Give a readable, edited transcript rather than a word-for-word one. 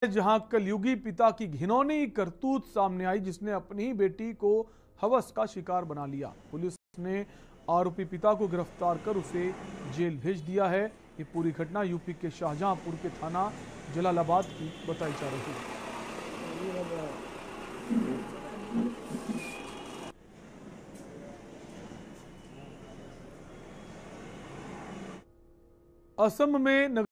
जहां कलयुगी पिता की घिनौनी करतूत सामने आई, जिसने अपनी ही बेटी को हवस का शिकार बना लिया। पुलिस ने आरोपी पिता को गिरफ्तार कर उसे जेल भेज दिया है। ये पूरी घटना यूपी के शाहजहांपुर के थाना जलालाबाद की बताई जा रही है। असम में